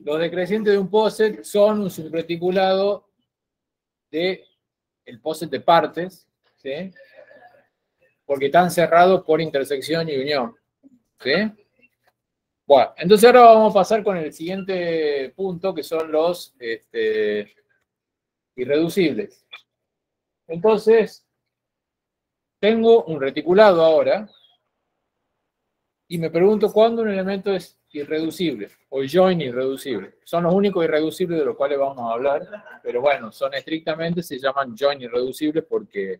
los decrecientes de un poset son un subreticulado del poset de partes, ¿sí? Porque están cerrados por intersección y unión, ¿sí? Bueno, entonces ahora vamos a pasar con el siguiente punto, que son los irreducibles. Entonces, tengo un reticulado ahora, y me pregunto cuándo un elemento es irreducible, o join irreducible. Son los únicos irreducibles de los cuales vamos a hablar, pero bueno, son estrictamente, se llaman join irreducibles porque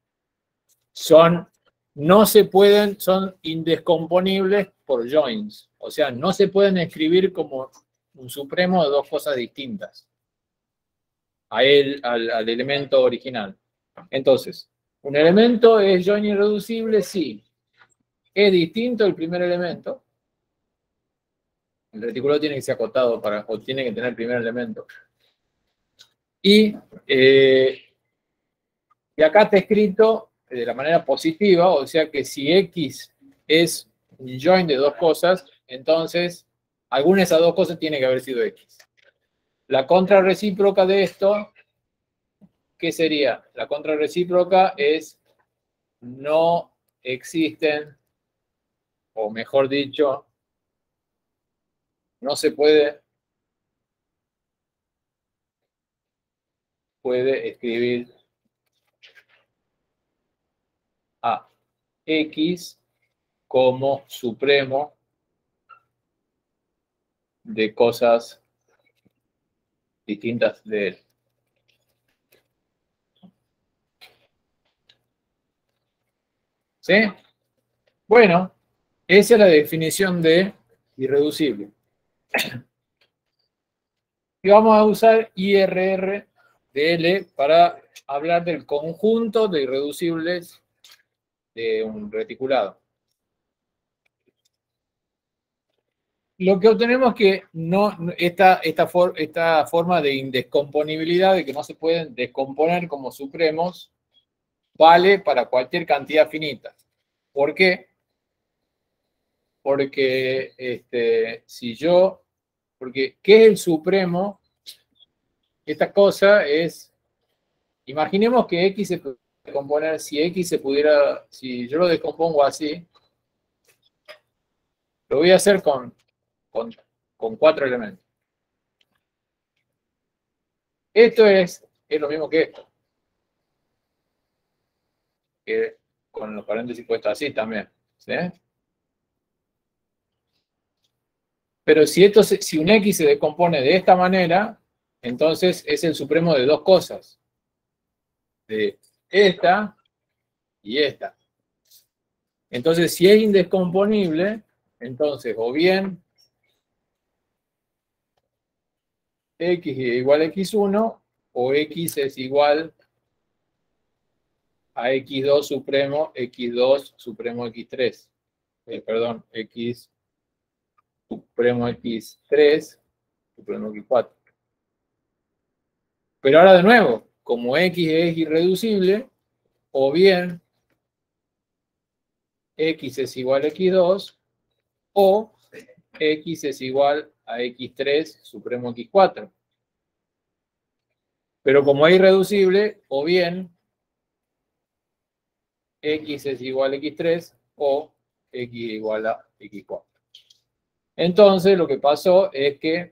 no se pueden, son indescomponibles por joins. O sea, no se pueden escribir como un supremo de dos cosas distintas al elemento original. Entonces, un elemento es join irreducible si es distinto del primer elemento. El reticulado tiene que ser acotado o tiene que tener el primer elemento. Y acá está escrito de la manera positiva, o sea que si X es un join de dos cosas, entonces alguna de esas dos cosas tiene que haber sido X. La contrarrecíproca de esto, ¿qué sería? La contrarrecíproca es no existen, o mejor dicho, no se puede escribir a X como supremo de cosas distintas de él. ¿Sí? Bueno, esa es la definición de irreducible. Y vamos a usar IRR-DL para hablar del conjunto de irreducibles de un reticulado. Lo que obtenemos es que esta forma de indescomponibilidad, de que no se pueden descomponer como supremos, vale para cualquier cantidad finita. ¿Por qué? Porque porque ¿qué es el supremo? Esta cosa es, imaginemos que X se puede descomponer, si yo lo descompongo así, lo voy a hacer con 4 elementos. Esto es lo mismo que esto. Que con los paréntesis puestos así también. ¿Sí? Pero si un X se descompone de esta manera, entonces es el supremo de dos cosas. De esta y esta. Entonces, si es indescomponible, entonces o bien X es igual a X1 o X es igual a X2 supremo X3. Perdón, X supremo X3 supremo X4. Pero ahora de nuevo, como X es irreducible, o bien X es igual a X2 o X es igual a X3 supremo X4. Pero como es irreducible, o bien X es igual a X3 o X igual a X4. Entonces, lo que pasó es que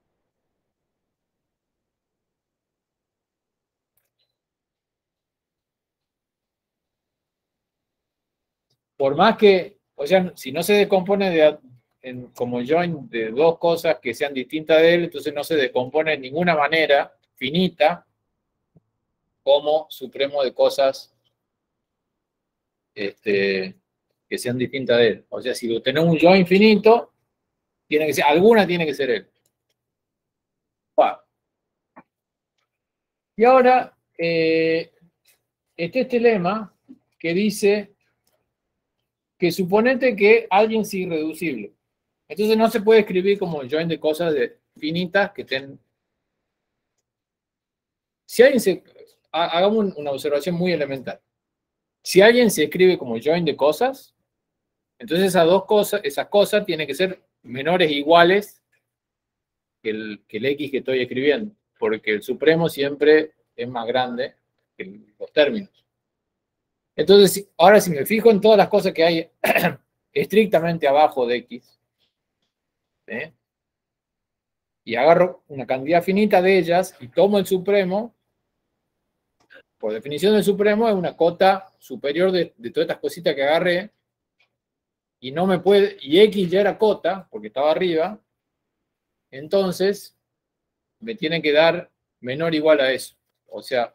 por más que, o sea, si no se descompone como join de dos cosas que sean distintas de él, entonces no se descompone de ninguna manera finita como supremo de cosas que sean distintas de él. O sea, si tenemos un join finito, alguna tiene que ser él. Bueno. Y ahora, está este lema que dice que suponete que alguien es irreducible. Entonces no se puede escribir como join de cosas finitas que estén. Si alguien hagamos una observación muy elemental. Si alguien se escribe como join de cosas, entonces esas cosas tienen que ser menores o iguales que el X que estoy escribiendo, porque el supremo siempre es más grande que los términos. Entonces, ahora si me fijo en todas las cosas que hay estrictamente abajo de X, ¿sí? Y agarro una cantidad finita de ellas y tomo el supremo, por definición el supremo es una cota superior de todas estas cositas que agarré, y no me puede, y X ya era cota, porque estaba arriba, entonces me tiene que dar menor o igual a eso. O sea,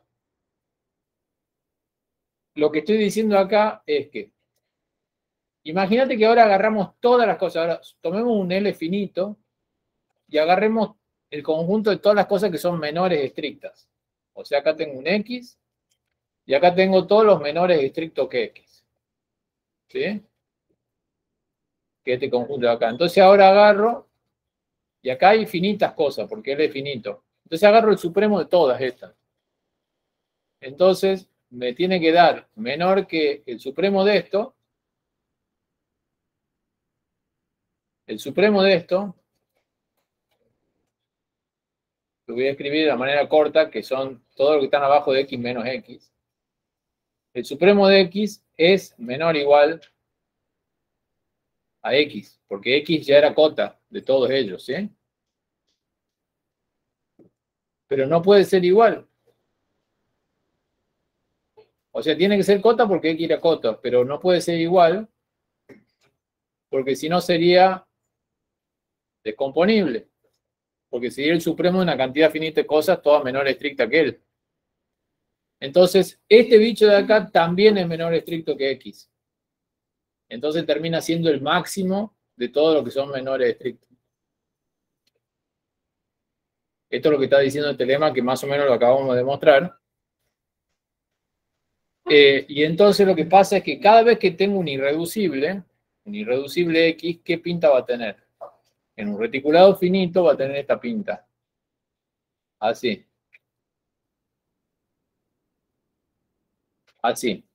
lo que estoy diciendo acá es que, imagínate que ahora agarramos todas las cosas, ahora tomemos un L finito y agarremos el conjunto de todas las cosas que son menores estrictas. O sea, acá tengo un X y acá tengo todos los menores estrictos que X. ¿Sí? Que este conjunto de acá. Entonces ahora agarro, y acá hay infinitas cosas, porque L es finito. Entonces agarro el supremo de todas estas. Entonces me tiene que dar menor que el supremo de esto. El supremo de esto, lo voy a escribir de la manera corta, que son todo lo que están abajo de X menos X. El supremo de X es menor o igual a X, porque X ya era cota de todos ellos, ¿sí? Pero no puede ser igual. O sea, tiene que ser cota porque X era cota, pero no puede ser igual, porque si no sería descomponible. Porque sería el supremo de una cantidad finita de cosas, todas menor estricta que él. Entonces, este bicho de acá también es menor estricto que X. Entonces termina siendo el máximo de todo lo que son menores estrictos. Esto es lo que está diciendo el telema, que más o menos lo acabamos de mostrar. Y entonces lo que pasa es que cada vez que tengo un irreducible X, ¿qué pinta va a tener? En un reticulado finito va a tener esta pinta. Así. Así.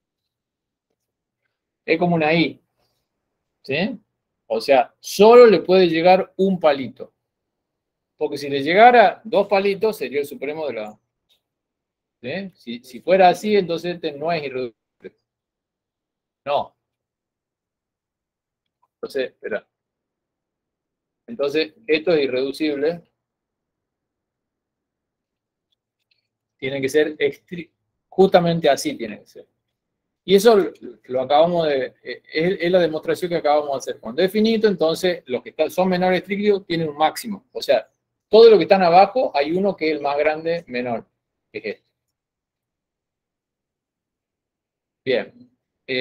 Es como una I. ¿Sí? O sea, solo le puede llegar un palito. Porque si le llegara dos palitos, sería el supremo de la... ¿Sí? Si fuera así, entonces este no es irreducible. No. Entonces, espera. Entonces, esto es irreducible. Tiene que ser justamente así tiene que ser. Y eso lo acabamos de... es la demostración que acabamos de hacer. Cuando es finito, entonces los que son menores estrictos tienen un máximo. O sea, todo lo que están abajo, hay uno que es el más grande menor, que es este. Bien.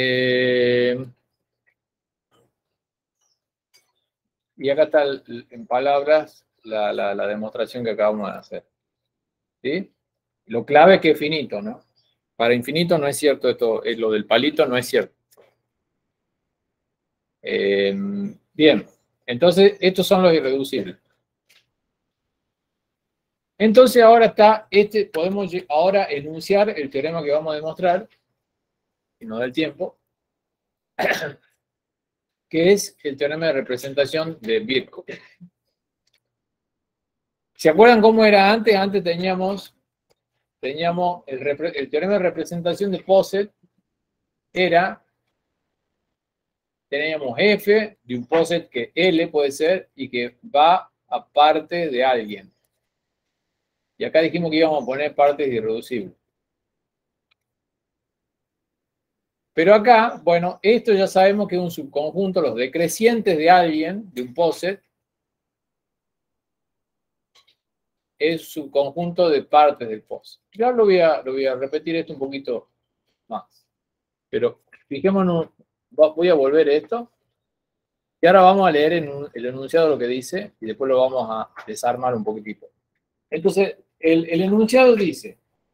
Y acá está en palabras la demostración que acabamos de hacer. ¿Sí? Lo clave es que es finito, ¿no? Para infinito no es cierto esto, lo del palito no es cierto. Bien, entonces estos son los irreducibles. Entonces ahora está, podemos ahora enunciar el teorema que vamos a demostrar, si nos da el tiempo, que es el teorema de representación de Birkhoff. ¿Se acuerdan cómo era antes? Antes teníamos el teorema de representación de Poset, teníamos F de un Poset que L puede ser y que va a parte de alguien. Y acá dijimos que íbamos a poner partes irreducibles. Pero acá, bueno, esto ya sabemos que es un subconjunto, los decrecientes de alguien, de un Poset, es subconjunto de partes del Poset. Ya lo voy a repetir esto un poquito más. Pero fijémonos, voy a volver esto. Y ahora vamos a leer el enunciado lo que dice y después lo vamos a desarmar un poquitito. Entonces, el enunciado dice,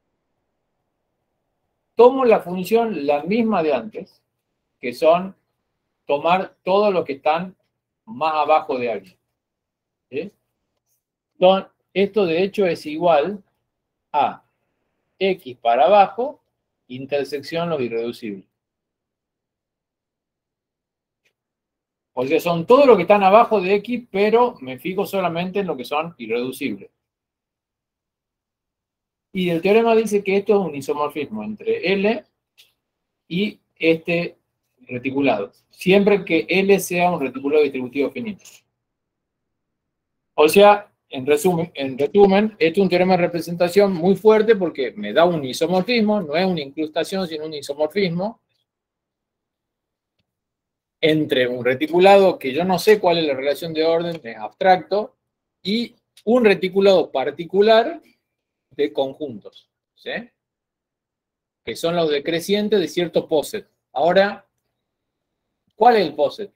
tomo la función la misma de antes, que son tomar todos los que están más abajo de alguien. ¿Sí? Esto de hecho es igual a X para abajo, intersección los irreducibles. O sea, son todo lo que están abajo de X, pero me fijo solamente en lo que son irreducibles. Y el teorema dice que esto es un isomorfismo entre L y este reticulado. Siempre que L sea un reticulado distributivo finito. O sea, en resumen, este es un teorema de representación muy fuerte porque me da un isomorfismo, no es una incrustación, sino un isomorfismo entre un reticulado que yo no sé cuál es la relación de orden, es abstracto, y un reticulado particular de conjuntos, ¿sí? Que son los decrecientes de cierto poset. Ahora, ¿cuál es el poset?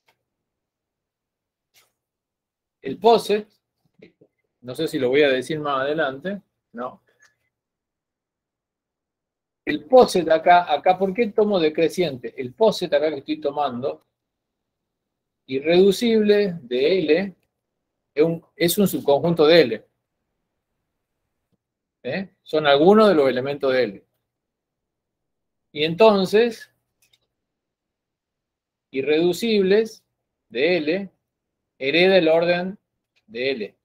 El poset, no sé si lo voy a decir más adelante, no. El poset acá, ¿por qué tomo decreciente? El poset acá que estoy tomando, irreducible de L, es un subconjunto de L. Son algunos de los elementos de L. Y entonces, irreducibles de L hereda el orden de L.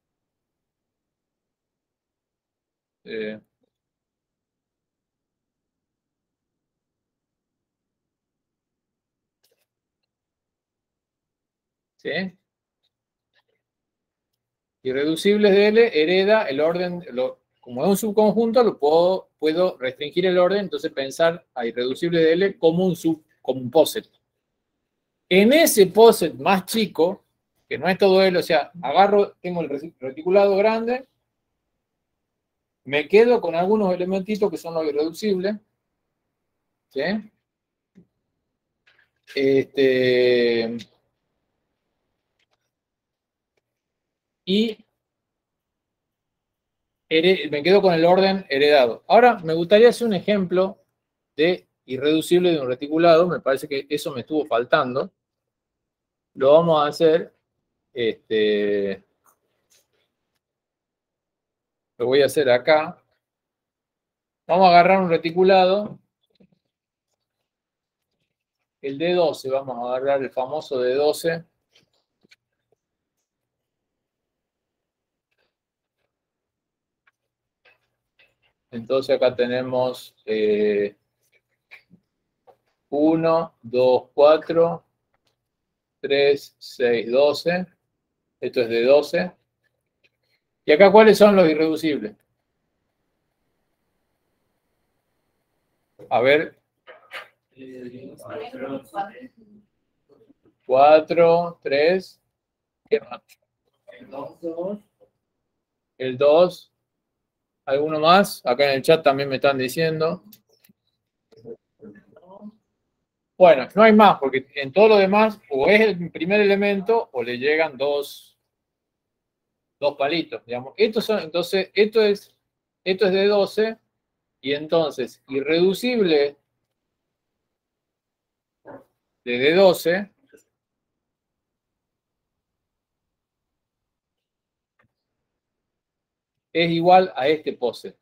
Eh, ¿Sí? Irreducibles de L hereda el orden, como es un subconjunto, puedo restringir el orden, entonces pensar a irreducible de L como un poset. En ese poset más chico, que no es todo L, o sea, tengo el reticulado grande, me quedo con algunos elementitos que son los irreducibles, ¿sí? Y me quedo con el orden heredado. Ahora, me gustaría hacer un ejemplo de irreducible de un reticulado, me parece que eso me estuvo faltando. Lo vamos a hacer, lo voy a hacer acá. Vamos a agarrar un reticulado, el D12, vamos a agarrar el famoso D12. Entonces acá tenemos 1, 2, 4, 3, 6, 12. Esto es D12. ¿Y acá cuáles son los irreducibles? A ver. 4, 3. El 2. ¿Alguno más? Acá en el chat también me están diciendo. Bueno, no hay más, porque en todo lo demás o es el primer elemento o le llegan dos palitos, digamos. Entonces, esto es de 12 y entonces irreducible de D12 es igual a este poset.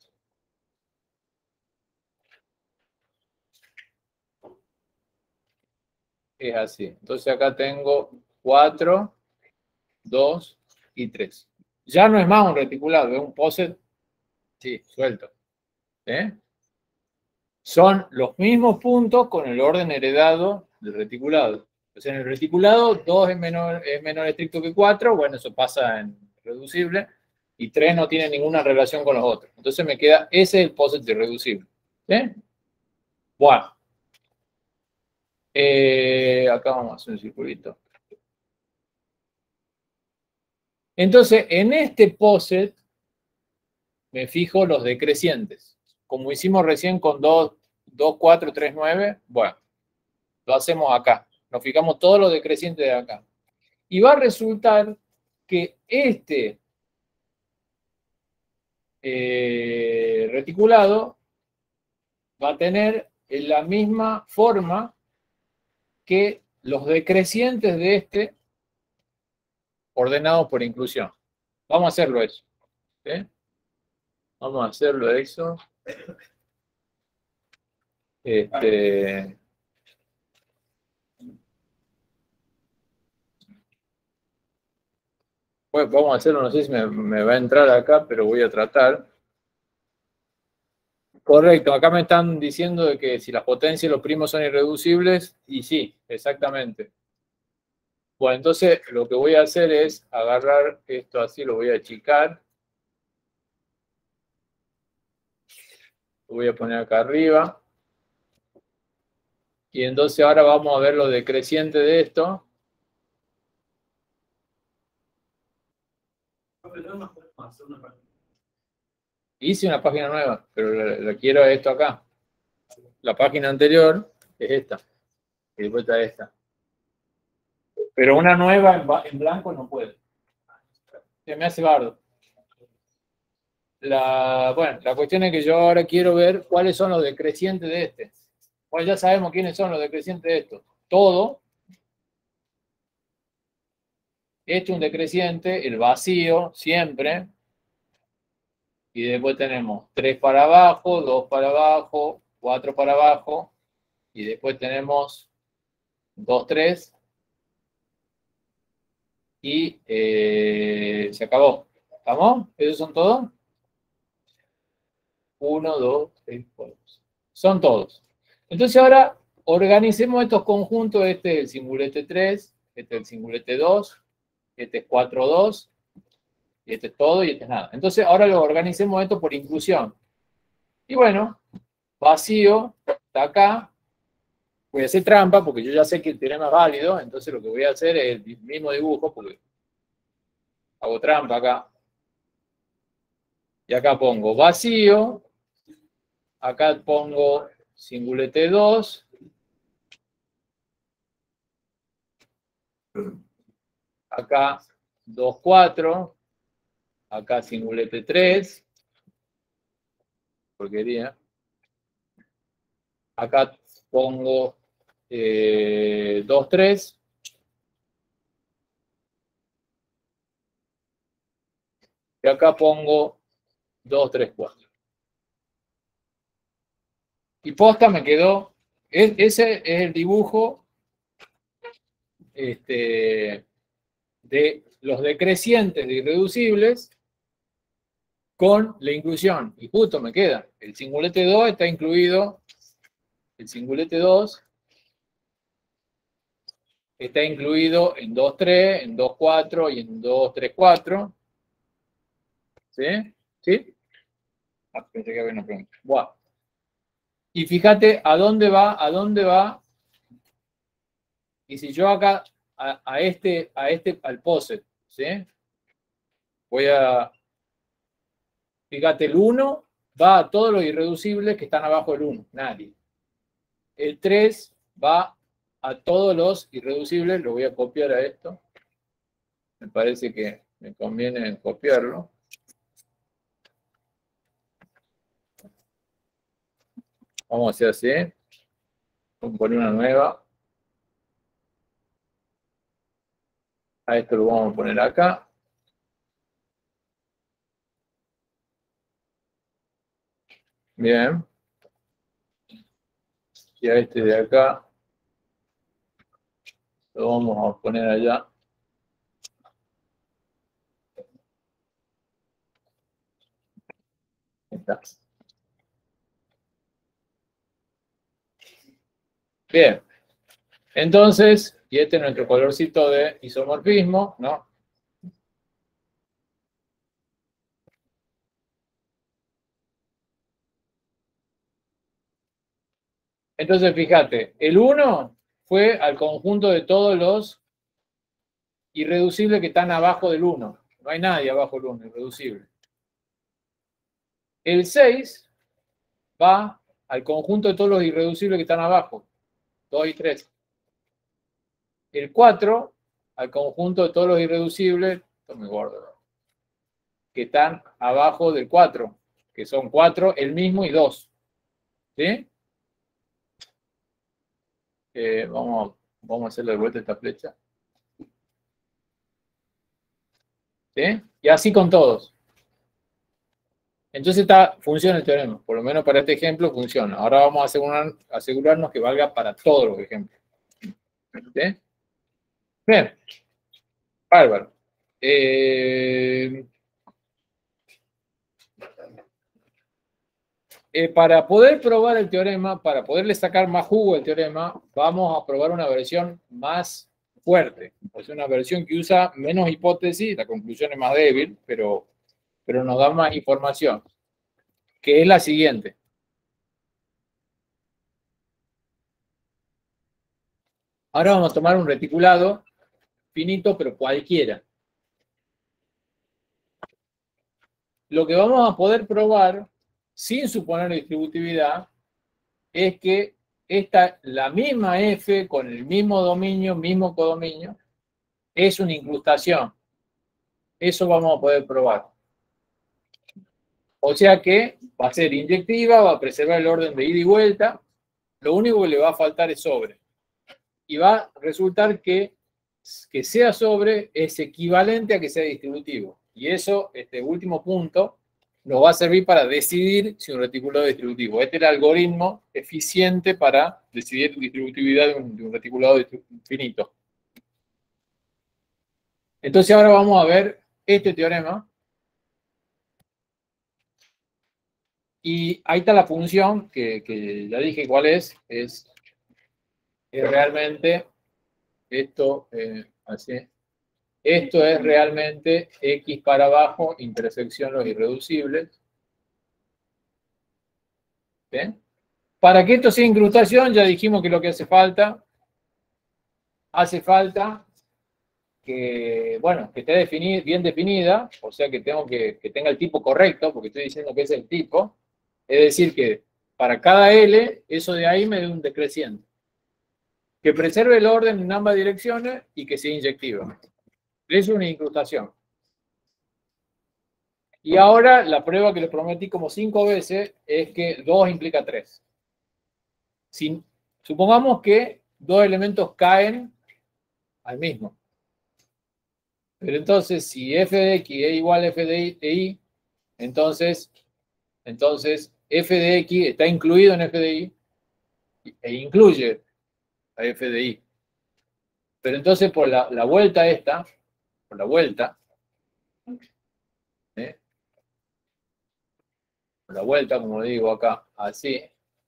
Es así. Entonces acá tengo 4, 2 y 3. Ya no es más un reticulado, es un poset, sí, suelto. Son los mismos puntos con el orden heredado del reticulado. Entonces en el reticulado 2 es menor estricto que 4, bueno, eso pasa en reducible, y 3 no tiene ninguna relación con los otros. Entonces me queda, ese es el poset irreducible. Bueno, acá vamos a hacer un circulito. Entonces, en este poset me fijo los decrecientes. Como hicimos recién con 2, 4, 3, 9, bueno, lo hacemos acá. Nos fijamos todos los decrecientes de acá. Y va a resultar que este reticulado va a tener la misma forma que los decrecientes de este ordenados por inclusión. Vamos a hacerlo eso. ¿Sí? Vamos a hacerlo eso. Pues vamos a hacerlo, no sé si me va a entrar acá, pero voy a tratar. Correcto, acá me están diciendo de que si las potencias y los primos son irreducibles, y sí, exactamente. Bueno, entonces lo que voy a hacer es agarrar esto así, lo voy a achicar. Lo voy a poner acá arriba. Y entonces ahora vamos a ver lo decreciente de esto. Hice una página nueva, pero la quiero esto acá. La página anterior es esta. Y después está esta. Pero una nueva en blanco no puede. Se me hace bardo. Bueno, la cuestión es que yo ahora quiero ver cuáles son los decrecientes de este. Pues ya sabemos quiénes son los decrecientes de esto. Todo. Este es un decreciente, el vacío, siempre. Y después tenemos 3 para abajo, 2 para abajo, 4 para abajo. Y después tenemos 2, 3. Y se acabó. ¿Estamos? ¿Esos son todos? 1, 2, 3, 4. Son todos. Entonces ahora organicemos estos conjuntos. Este es el singulete 3, este es el singulete 2, este es 4, 2, y este es todo y este es nada. Entonces ahora lo organicemos esto por inclusión. Y bueno, vacío está acá. Voy a hacer trampa porque yo ya sé que el teorema es válido, entonces lo que voy a hacer es el mismo dibujo porque hago trampa acá. Y acá pongo vacío, acá pongo singulete 2, acá 2, 4, acá singulete 3, porquería. Acá pongo 2, 3. Y acá pongo 2, 3, 4. Y posta me quedó, ese es el dibujo de los decrecientes de irreducibles con la inclusión. Y justo me queda, el singulete 2 está incluido, el singulete 2 está incluido en 2, 3, en 2, 4 y en 2, 3, 4. ¿Sí? ¿Sí? Ah, pensé que había una pregunta. Wow. Y fíjate a dónde va, y si yo acá al POSET, ¿sí? Voy a, fíjate, el 1 va a todos los irreducibles que están abajo del 1, nadie. El 3 va a todos los irreducibles, lo voy a copiar a esto. Me parece que me conviene copiarlo. Vamos a hacer así. Vamos a poner una nueva. A esto lo vamos a poner acá. Bien. Y a este de acá lo vamos a poner allá. Ahí está. Bien. Entonces, y este es nuestro colorcito de isomorfismo, ¿no? Entonces, fíjate, el 1 fue al conjunto de todos los irreducibles que están abajo del 1. No hay nadie abajo del 1, irreducible. El 6 va al conjunto de todos los irreducibles que están abajo, 2 y 3. El 4 al conjunto de todos los irreducibles, esto me gordo, que están abajo del 4, que son 4, el mismo y 2. ¿Sí? Vamos a hacerle de vuelta esta flecha. ¿Sí? Y así con todos. Entonces funciona el teorema. Por lo menos para este ejemplo funciona. Ahora vamos a asegurarnos que valga para todos los ejemplos. ¿Sí? Bien. Bárbaro. Para poder probar el teorema, para poderle sacar más jugo al teorema, vamos a probar una versión más fuerte. O sea, una versión que usa menos hipótesis, la conclusión es más débil, pero nos da más información, que es la siguiente. Ahora vamos a tomar un reticulado finito, pero cualquiera. Lo que vamos a poder probar, sin suponer distributividad, es que la misma F con el mismo dominio, mismo codominio, es una incrustación. Eso vamos a poder probar. O sea que va a ser inyectiva, va a preservar el orden de ida y vuelta. Lo único que le va a faltar es sobre. Y va a resultar que sea sobre es equivalente a que sea distributivo. Y eso, este último punto, nos va a servir para decidir si un reticulado es distributivo. Este es el algoritmo eficiente para decidir la distributividad de un reticulado finito. Entonces ahora vamos a ver este teorema. Y ahí está la función, que ya dije cuál es realmente esto, así. Esto es realmente x para abajo, intersección los irreducibles. ¿Bien? Para que esto sea incrustación, ya dijimos que lo que hace falta que, bueno, que esté bien definida, o sea que tengo que tenga el tipo correcto, porque estoy diciendo que es el tipo. Es decir, que para cada L, eso de ahí me da un decreciente. Que preserve el orden en ambas direcciones y que sea inyectiva. Es una incrustación. Y ahora la prueba que les prometí como 5 veces es que 2 implica 3. Supongamos que 2 elementos caen al mismo. Pero entonces, si f de x es igual a f de y, entonces f de x está incluido en f de y e incluye a f de y. Pero entonces por la vuelta esta, por la vuelta, por la vuelta, como digo acá, así,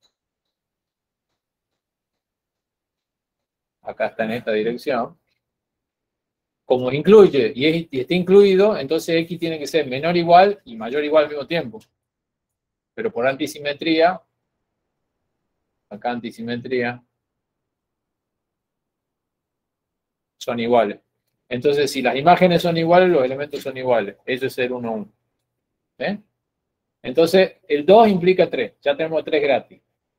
acá está en esta dirección, como incluye y está incluido, entonces x tiene que ser menor o igual y mayor o igual al mismo tiempo. Pero por antisimetría, acá antisimetría, son iguales. Entonces, si las imágenes son iguales, los elementos son iguales. Eso es el 1, 1. ¿Eh? Entonces, el 2 implica 3. Ya tenemos 3 gratis.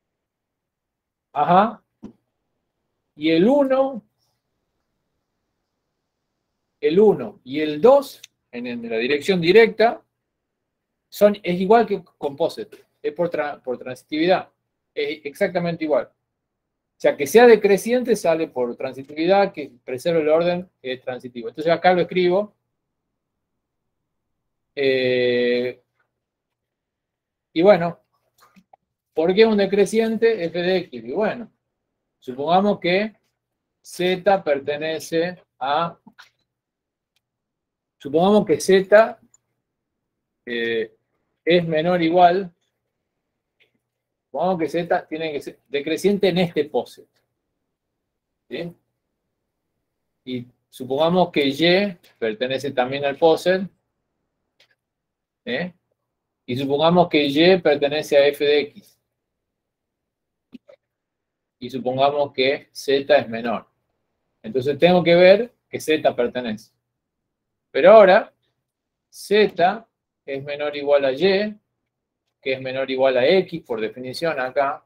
Ajá. Y el 1 y el 2, en la dirección directa, es igual que composite. Es por transitividad. Es exactamente igual. O sea, que sea decreciente sale por transitividad, que preserve el orden es transitivo. Entonces acá lo escribo. Y bueno, ¿por qué un decreciente f de x? Y bueno, supongamos que z pertenece a... Supongamos que z es menor o igual. Supongamos que z tiene que ser decreciente en este poset. ¿Sí? Y supongamos que y pertenece también al poset. ¿Sí? Y supongamos que y pertenece a f de x. Y supongamos que z es menor. Entonces tengo que ver que z pertenece. Pero ahora, z es menor o igual a y, que es menor o igual a x, por definición acá.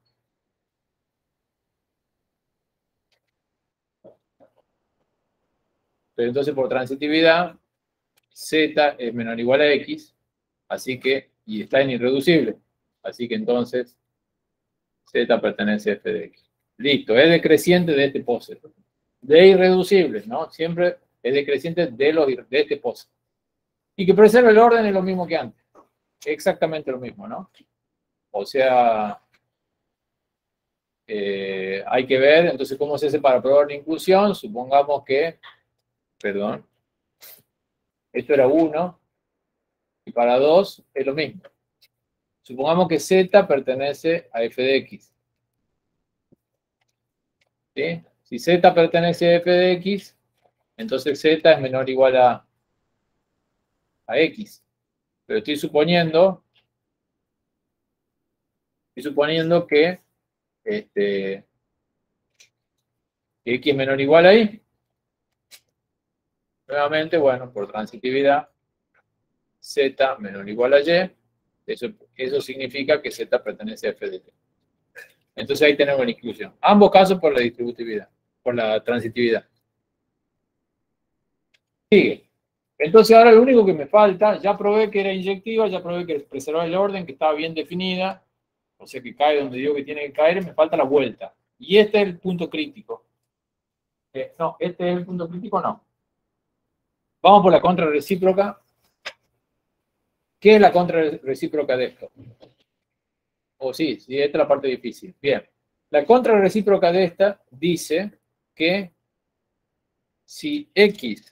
Pero entonces por transitividad, z es menor o igual a x, así que, y está en irreducible. Así que entonces, z pertenece a f de x. Listo, es decreciente de este poset. De irreducibles, ¿no? Siempre es decreciente de este poset. Y que preserve el orden es lo mismo que antes. Exactamente lo mismo, ¿no? O sea, hay que ver, entonces, cómo se hace para probar la inclusión. Supongamos que, perdón, Esto era 1. Y para 2 es lo mismo. Supongamos que Z pertenece a f de x. ¿Sí? Si Z pertenece a f de x, entonces Z es menor o igual a x. Pero estoy suponiendo que, que x es menor o igual a y. Nuevamente, bueno, por transitividad, Z menor o igual a y. Eso significa que Z pertenece a f de t. Entonces ahí tenemos la inclusión. Ambos casos por la distributividad, por la transitividad. Sigue. Entonces ahora lo único que me falta, ya probé que era inyectiva, ya probé que preservaba el orden, que estaba bien definida, o sea que cae donde digo que tiene que caer, me falta la vuelta. Y este es el punto crítico. No, este es el punto crítico, no. Vamos por la contrarrecíproca. ¿Qué es la contrarrecíproca de esto? Sí, esta es la parte difícil. Bien. La contrarrecíproca de esta dice que si x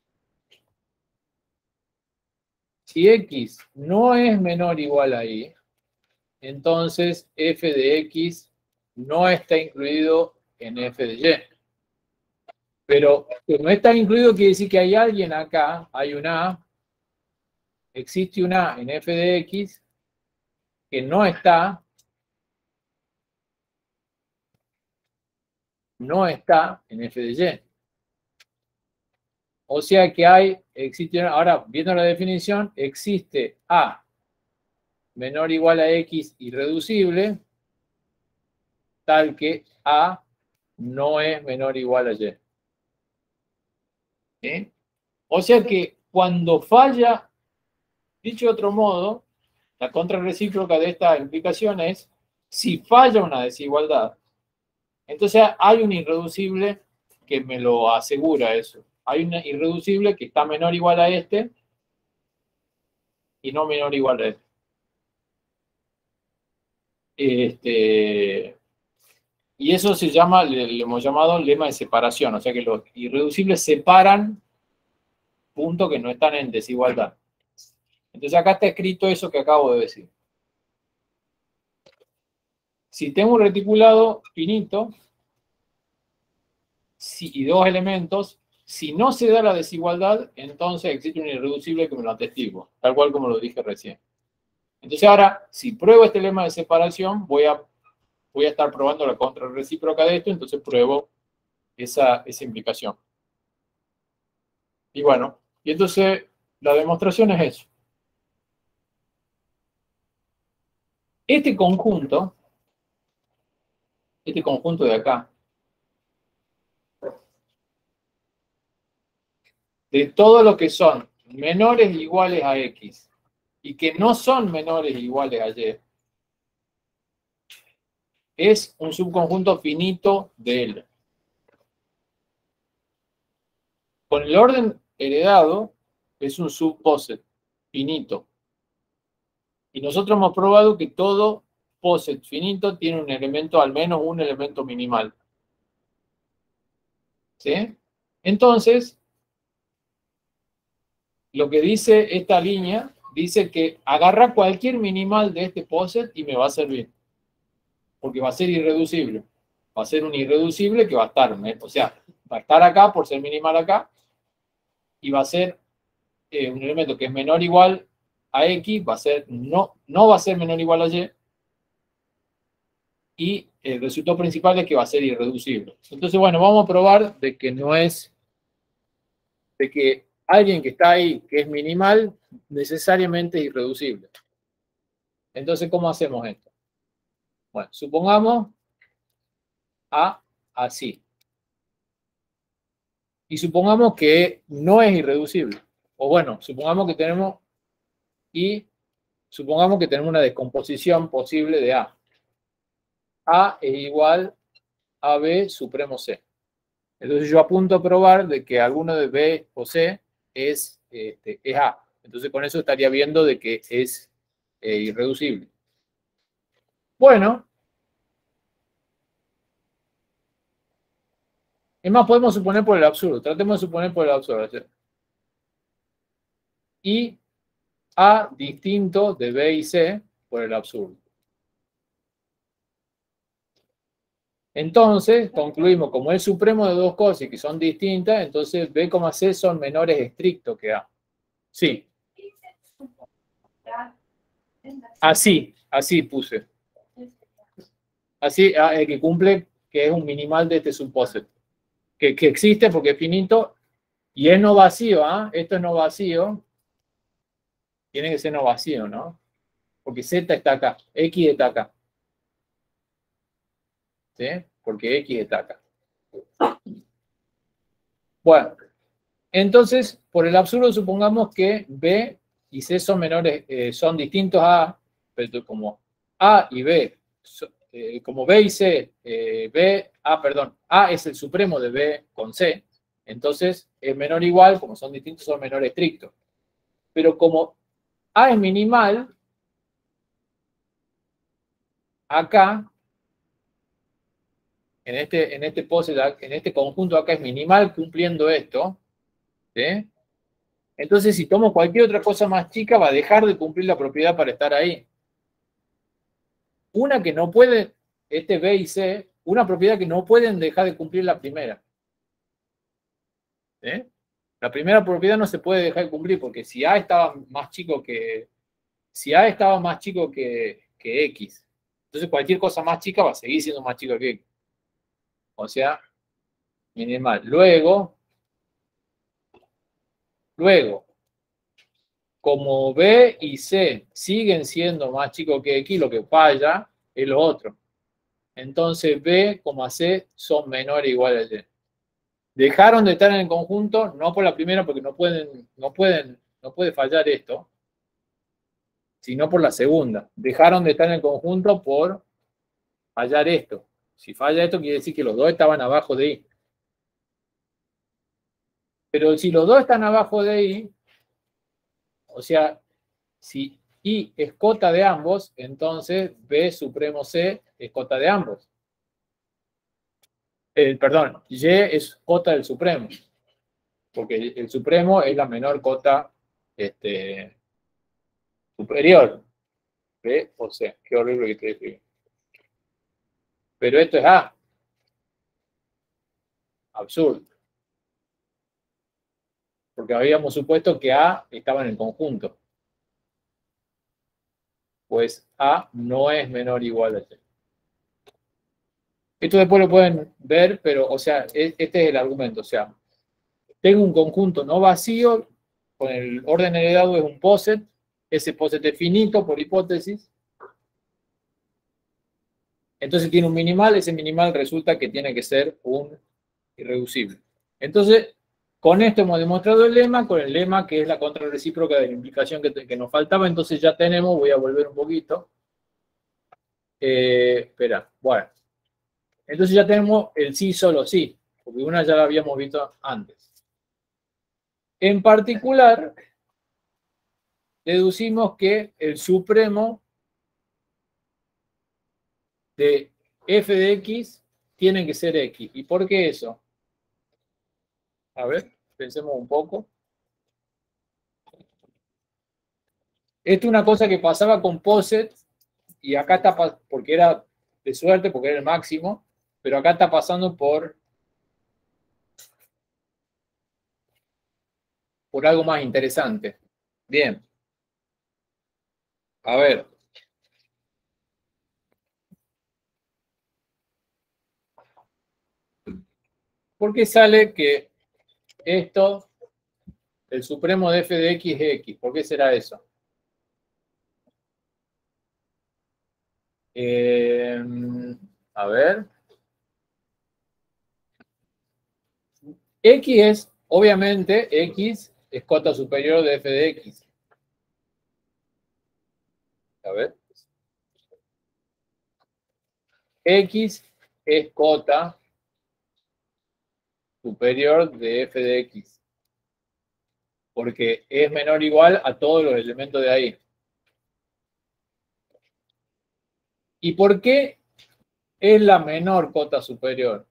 no es menor o igual a y, entonces f de x no está incluido en f de y. Pero que no está incluido quiere decir que hay alguien acá, hay una A, existe una A en f de x que no está en f de y. O sea que ahora viendo la definición, existe A menor o igual a x irreducible, tal que A no es menor o igual a y. ¿Sí? O sea que cuando falla, dicho de otro modo, la contrarrecíproca de esta implicación es, si falla una desigualdad, entonces hay un irreducible que me lo asegura eso. Hay un irreducible que está menor o igual a este y no menor o igual a este. Y eso se llama, le hemos llamado lema de separación, o sea que los irreducibles separan puntos que no están en desigualdad. Entonces acá está escrito eso que acabo de decir. Si tengo un reticulado finito y dos elementos, si no se da la desigualdad, entonces existe un irreducible que me lo atestigo, tal cual como lo dije recién. Entonces ahora, si pruebo este lema de separación, voy a estar probando la contrarrecíproca de esto, entonces pruebo esa implicación. Y bueno, y entonces la demostración es eso. Este conjunto de acá, de todo lo que son menores o iguales a x y que no son menores o iguales a y, es un subconjunto finito de L. Con el orden heredado, es un subposet finito. Y nosotros hemos probado que todo poset finito tiene un elemento, al menos un elemento minimal. ¿Sí? Entonces, lo que dice esta línea, dice que agarra cualquier minimal de este poset y me va a servir. Porque va a ser irreducible. Va a ser un irreducible que va a estar, o sea, va a estar acá por ser minimal acá, y va a ser un elemento que es menor o igual a x, no va a ser menor o igual a y, y el resultado principal es que va a ser irreducible. Entonces, bueno, vamos a probar de que alguien que está ahí, que es minimal, necesariamente es irreducible. Entonces, ¿cómo hacemos esto? Bueno, supongamos así. Y supongamos que no es irreducible. O bueno, supongamos que tenemos una descomposición posible de A. A es igual a B supremo C. Entonces yo apunto a probar de que alguno de B o C es A. Entonces con eso estaría viendo de que es irreducible. Bueno. Es más, podemos suponer por el absurdo. Tratemos de suponer por el absurdo. y A distinto de B y C por el absurdo. Entonces, concluimos, como es supremo de dos cosas y que son distintas, entonces B, C son menores estrictos que A. Sí. Así puse. Así, que cumple, que es un minimal de este subposet. Que existe porque es finito y es no vacío, ¿ah? Esto es no vacío. Tiene que ser no vacío, ¿no? Porque Z está acá, X está acá. ¿Sí? Porque X está acá. Bueno, entonces, por el absurdo, supongamos que B y C son menores, son distintos a A, pero como A y B, como B y C, A es el supremo de B con C, entonces es menor o igual, como son distintos, son menor estrictos. Pero como A es minimal, acá, en este conjunto acá es minimal cumpliendo esto, ¿sí? Entonces, si tomo cualquier otra cosa más chica, va a dejar de cumplir la propiedad para estar ahí. Una que no puede, este B y C, una propiedad que no pueden dejar de cumplir la primera. ¿Sí? La primera propiedad no se puede dejar de cumplir porque si A estaba más chico que X, entonces cualquier cosa más chica va a seguir siendo más chica que X. O sea, minimal. Luego, como B y C siguen siendo más chicos que X, lo que falla es lo otro. Entonces B, C son menores o iguales a Y. Dejaron de estar en el conjunto, no por la primera, porque no puede fallar esto, sino por la segunda. Dejaron de estar en el conjunto por fallar esto. Si falla esto, quiere decir que los dos estaban abajo de Y. Pero si los dos están abajo de Y, o sea, si Y es cota de ambos, entonces B supremo C es cota de ambos. Perdón, Y es cota del supremo. Porque el supremo es la menor cota superior. B o C. Qué horrible que estoy escribiendo. Pero esto es A. Absurdo. Porque habíamos supuesto que A estaba en el conjunto. Pues A no es menor o igual a C. Esto después lo pueden ver, pero, o sea, este es el argumento. O sea, tengo un conjunto no vacío, con el orden heredado es un poset, ese poset es finito por hipótesis, entonces tiene un minimal, ese minimal resulta que tiene que ser un irreducible. Entonces, con esto hemos demostrado el lema, con el lema que es la contrarrecíproca de la implicación que nos faltaba, entonces ya tenemos, voy a volver un poquito. Espera, bueno. Entonces ya tenemos el sí solo sí, porque una ya la habíamos visto antes. En particular, deducimos que el supremo de f de x tiene que ser x. ¿Y por qué eso? A ver, pensemos un poco. Esto es una cosa que pasaba con POSET y acá está, porque era de suerte, porque era el máximo, pero acá está pasando por algo más interesante. Bien. A ver. ¿Por qué sale que esto, el supremo de f de x es x? ¿Por qué será eso? A ver. X es, obviamente, x es cota superior de f de x. A ver. X es cota superior de f de x. Porque es menor o igual a todos los elementos de ahí. ¿Y por qué es la menor cota superior?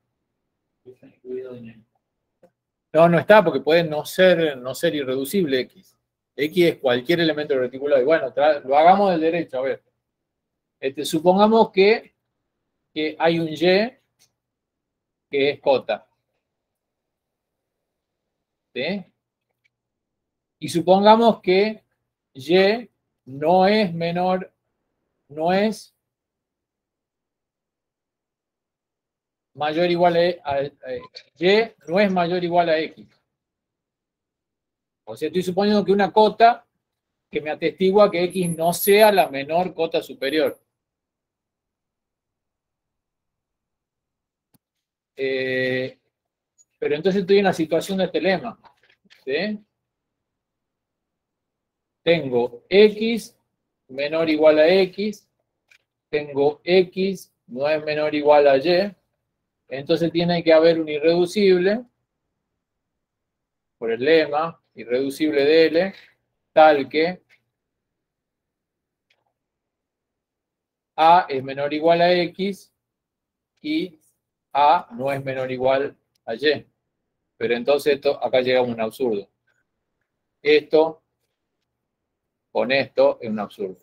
No está, porque puede no ser irreducible x. X es cualquier elemento reticulado. Y bueno, lo hagamos del derecho, a ver. Supongamos que hay un Y que es J. ¿Sí? Y supongamos que Y no es menor, no es mayor o igual Y no es mayor o igual a X. O sea, estoy suponiendo que una cota que me atestigua que X no sea la menor cota superior. Pero entonces estoy en la situación de este lema. ¿Sí? Tengo X menor o igual a X, tengo X no es menor o igual a Y, entonces tiene que haber un irreducible, por el lema, irreducible de L, tal que A es menor o igual a X y A no es menor o igual a Y. Pero entonces acá llegamos a un absurdo. Esto con esto es un absurdo.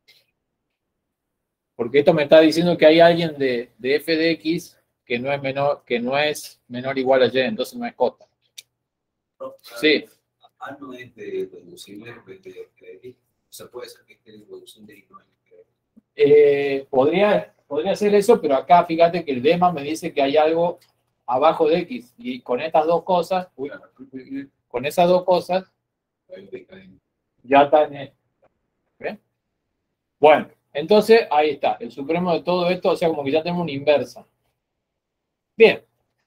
Porque esto me está diciendo que hay alguien de f de x que no es menor o igual a y, entonces no es cota. Sí. A no es de reducible de x. O sea, puede ser que esté reducible y no es Podría ser eso, pero acá fíjate que el lema me dice que hay algo abajo de x. Y con estas dos cosas, con esas dos cosas, ya está en esto. ¿Ven? Bueno, entonces ahí está. El supremo de todo esto, o sea, como que ya tenemos una inversa. Bien.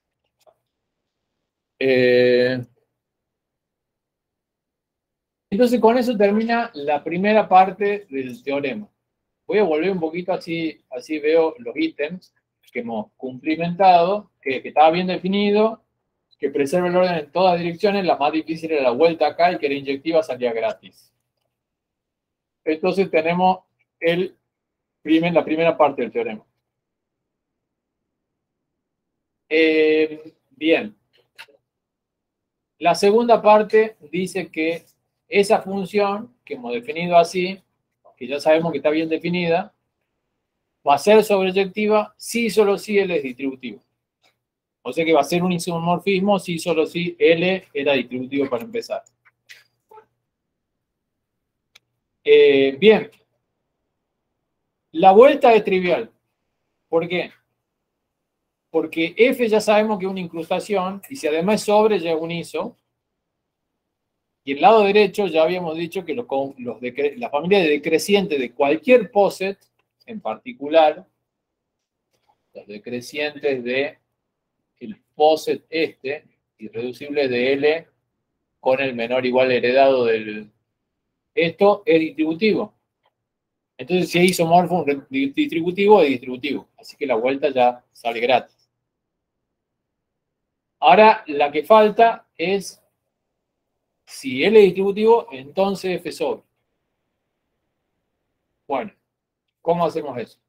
Entonces con eso termina la primera parte del teorema. Voy a volver un poquito así veo los ítems que hemos cumplimentado, que estaba bien definido, que preserva el orden en todas direcciones, la más difícil era la vuelta acá y que la inyectiva salía gratis. Entonces tenemos la primera parte del teorema. Bien. La segunda parte dice que esa función que hemos definido así, que ya sabemos que está bien definida, va a ser sobreyectiva si solo si L es distributivo. O sea que va a ser un isomorfismo si solo si L era distributivo para empezar. Bien. La vuelta es trivial. ¿Por qué? Porque F ya sabemos que es una incrustación y si además es sobre ya es un iso. Y el lado derecho ya habíamos dicho que la familia de decrecientes de cualquier poset, en particular, los decrecientes de el poset irreducible de L con el menor igual heredado del... Esto es distributivo. Entonces, si es isomorfo distributivo, es distributivo. Así que la vuelta ya sale gratis. Ahora, la que falta es, si L es distributivo, entonces F sobre. Bueno, ¿cómo hacemos eso?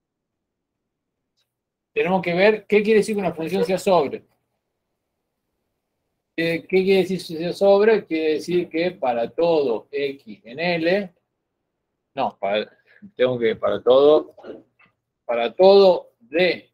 Tenemos que ver qué quiere decir que una función sea sobre. ¿Qué quiere decir que sea sobre? Quiere decir que para todo X en L, no, para todo D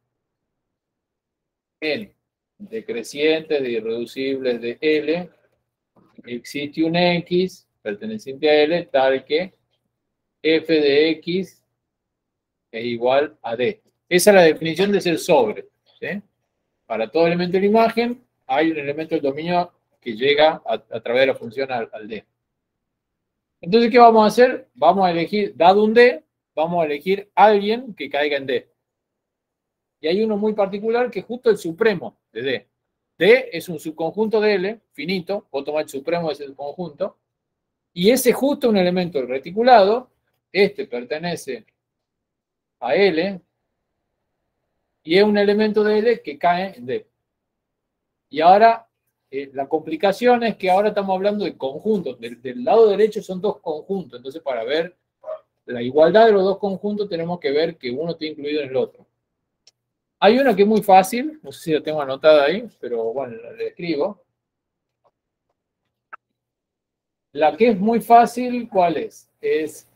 en decrecientes de irreducibles de L, existe un X perteneciente a L tal que f de X es igual a D. Esa es la definición de ser sobre. ¿Sí? Para todo elemento de la imagen hay un elemento del dominio que llega a través de la función al D. Entonces, ¿qué vamos a hacer? Vamos a elegir, dado un D, vamos a elegir a alguien que caiga en D. Y hay uno muy particular que es justo el supremo de D. D es un subconjunto de L, finito, vos tomás el supremo de ese conjunto, y ese es justo un elemento reticulado, pertenece a L, y es un elemento de L que cae en D. Y ahora, la complicación es que ahora estamos hablando de conjuntos. Del lado derecho son dos conjuntos. Entonces, para ver la igualdad de los dos conjuntos, tenemos que ver que uno está incluido en el otro. Hay una que es muy fácil, no sé si la tengo anotada ahí, pero bueno, la escribo. La que es muy fácil, ¿cuál es? Es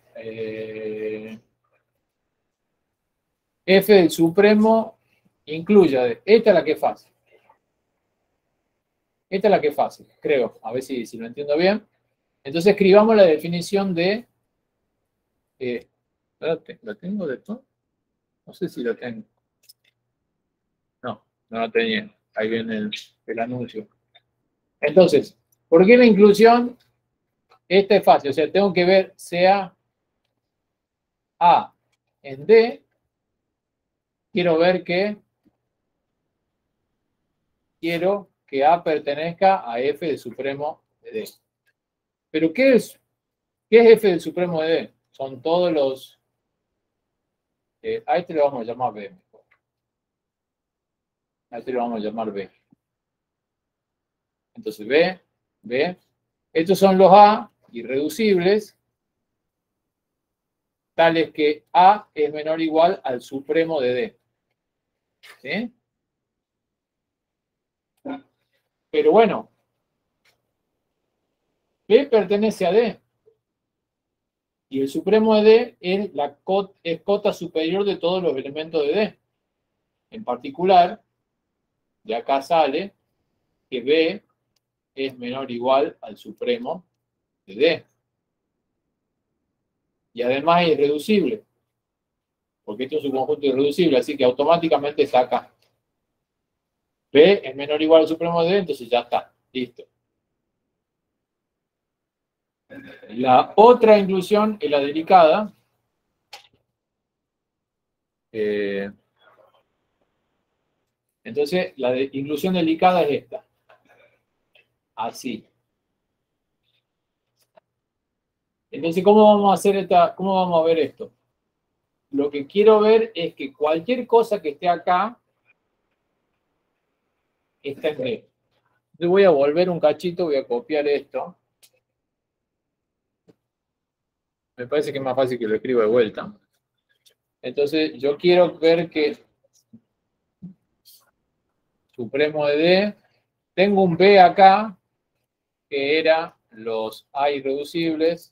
f del supremo incluya D. Esta es la que es fácil. Esta es la que es fácil, creo. A ver si lo entiendo bien. Entonces escribamos la definición de... ¿la tengo de todo? No sé si la tengo. No, no la tenía. Ahí viene el anuncio. Entonces, ¿por qué la inclusión? Esta es fácil. O sea, tengo que ver sea A en D. Quiero ver que A pertenezca a F del supremo de D. ¿Pero qué es F del supremo de D? Son todos los... a este le vamos a llamar B. A este le vamos a llamar B. Entonces B. Estos son los A irreducibles, tales que A es menor o igual al supremo de D. ¿Sí? Pero bueno, B pertenece a D. Y el supremo de D es cota superior de todos los elementos de D. En particular, de acá sale que B es menor o igual al supremo de D. Y además es irreducible, porque esto es un conjunto irreducible, así que automáticamente está acá. B es menor o igual al supremo de D, entonces ya está, listo. La otra inclusión es la delicada. Entonces, la inclusión delicada es esta. Así. Entonces, ¿cómo vamos a hacer cómo vamos a ver esto? Lo que quiero ver es que cualquier cosa que esté acá está en D. Yo voy a volver un cachito, voy a copiar esto. Me parece que es más fácil que lo escriba de vuelta. Entonces, yo quiero ver que supremo de D, tengo un B acá, que era los A irreducibles.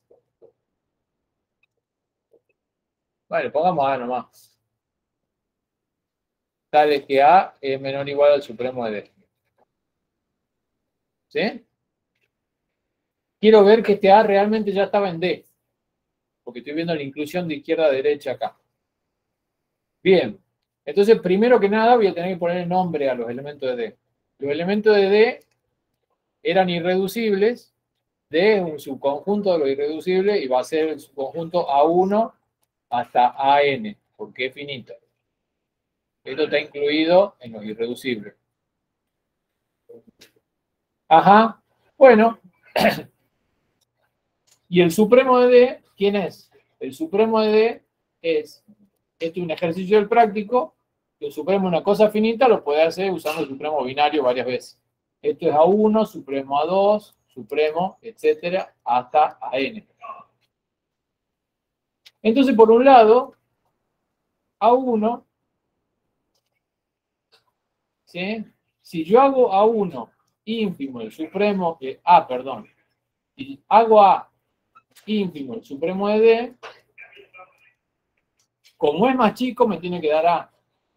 Vale, pongamos A nomás. Tales que A es menor o igual al supremo de D. ¿Sí? Quiero ver que este A realmente ya estaba en D, porque estoy viendo la inclusión de izquierda a derecha acá. Bien, entonces primero que nada voy a tener que poner nombre a los elementos de D. Los elementos de D eran irreducibles, D es un subconjunto de los irreducibles y va a ser el subconjunto A1 hasta AN, porque es finito. Esto está incluido en los irreducibles. Ajá, bueno. ¿Y el supremo de D quién es? El supremo de D es, este es un ejercicio del práctico, que el supremo es una cosa finita, lo puede hacer usando el supremo binario varias veces. Esto es A1, supremo A2, supremo, etcétera, hasta AN. Entonces, por un lado, A1, ¿sí? Si yo hago A1 ínfimo el supremo, perdón, si hago A ínfimo el supremo de D, como es más chico, me tiene que dar A.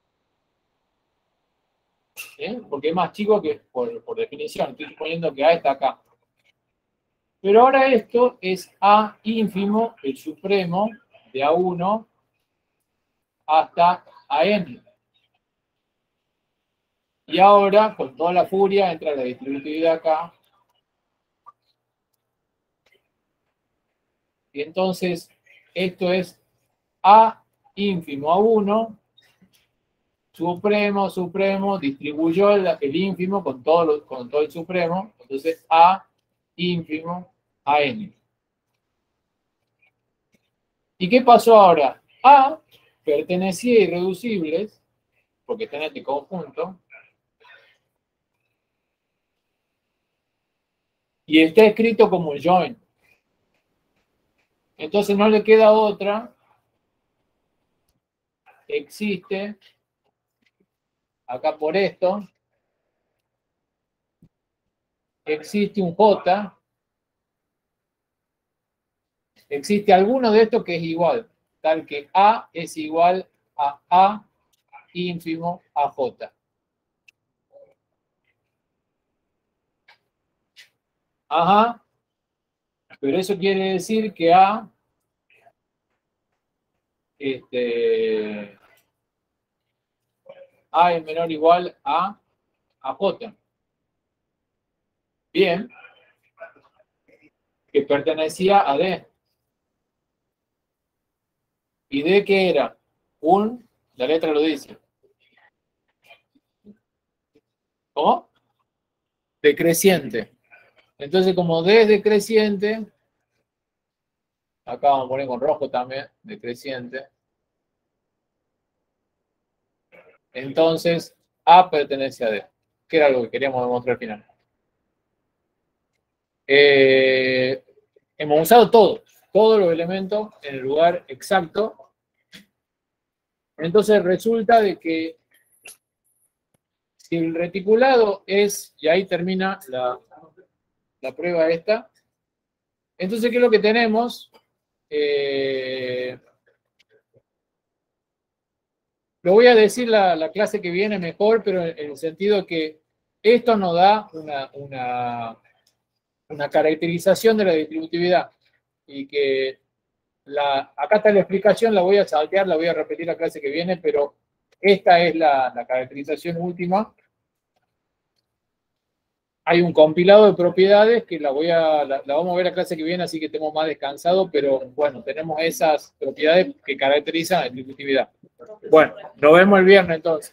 ¿Sí? Porque es más chico que por definición. Estoy suponiendo que A está acá. Pero ahora esto es A ínfimo, el supremo, de A1 hasta AN. Y ahora, con toda la furia, entra la distributividad acá. Y entonces, esto es A ínfimo A1, supremo, distribuyó el ínfimo con todo el supremo. Entonces, A ínfimo AN. ¿Y qué pasó ahora? A pertenecía a irreducibles, porque está en este conjunto, y está escrito como join. Entonces no le queda otra, existe, acá por esto, existe un J existe alguno de estos que es igual, tal que A es igual a A ínfimo a J. Ajá, pero eso quiere decir que A A es menor o igual a J. Bien, que pertenecía a D. ¿Y D qué era? La letra lo dice. ¿Cómo? Decreciente. Entonces, como D es decreciente, acá vamos a poner con rojo también, decreciente. Entonces, A pertenece a D, que era lo que queríamos demostrar al final. Hemos usado todos los elementos en el lugar exacto. Entonces resulta de que si el reticulado es, y ahí termina la prueba esta, entonces, ¿qué es lo que tenemos? Lo voy a decir la clase que viene mejor, pero en el sentido que esto nos da una caracterización de la distributividad. Y que acá está la explicación, la voy a saltear, la voy a repetir la clase que viene, pero esta es la caracterización última. Hay un compilado de propiedades que la vamos a ver la clase que viene, así que tengo más descansado, pero bueno, tenemos esas propiedades que caracterizan la distributividad. Bueno, nos vemos el viernes entonces.